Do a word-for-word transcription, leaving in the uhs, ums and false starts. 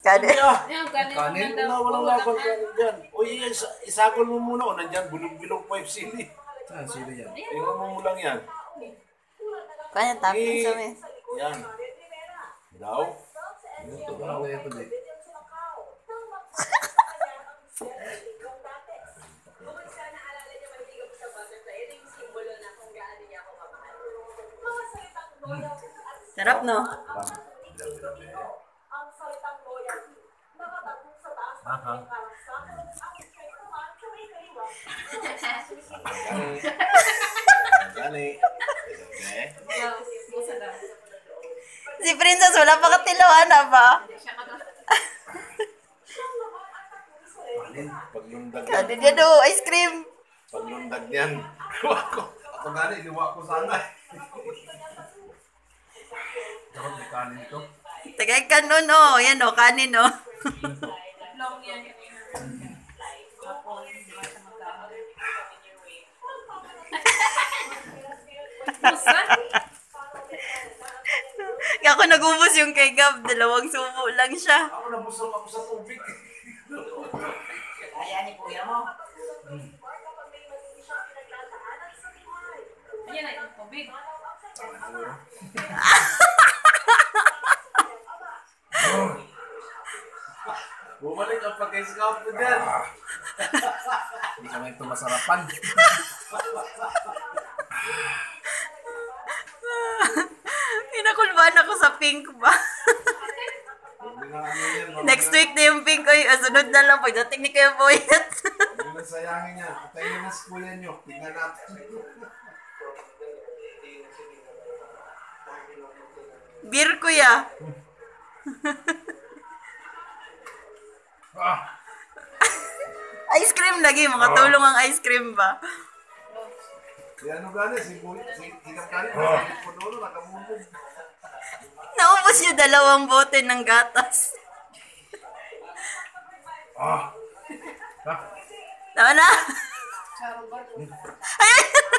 Kanin. Yung kanin. Kanin? Wala, walang laban kanin dyan. O isa, isakol mo muna. O nandyan, bulog-bilog pa yung sili. Saan sila yan? Tingnan mo mo lang yan. Kaya topping sa mes. Yan. Daw. Ito ba ako ito din? Sarap, no? Aha. Gani. Si Princess, wala pa katiluan na ba? Paglundag yan. Kanin yan, oh, ice cream. Paglundag yan. Ako. Ako gani, iliwa ko sana. Dapat may kanin ito. Tagay ka nun, oh. Yan, oh, kanin, oh. Long yan. Ako nagubos yung kay Gab. Dalawang subo lang siya. Ako nabusog ako sa tubig. Kaya ni kuya mo. Ayan na yung tubig. Bumalik ang pagka-scout ko dyan. Hindi kami ito masarapan. Pinakulban ako sa pink ba? Next week na yung pink ko. Yung sunod na lang. Pagdating ni Kuya Boyet. Hindi na sayangin niya. Patayin na sa kuya niyo. Tingnan natin. Beer, Kuya. Ah! Ice cream lagi. Mga tulong ang ice cream ba? Si ano gani, si Boy, si Hinap gani, nasa po doon, nakamumog. Naubos yung dalawang bote ng gatas. Ah! Ah! Tama na? Ayun!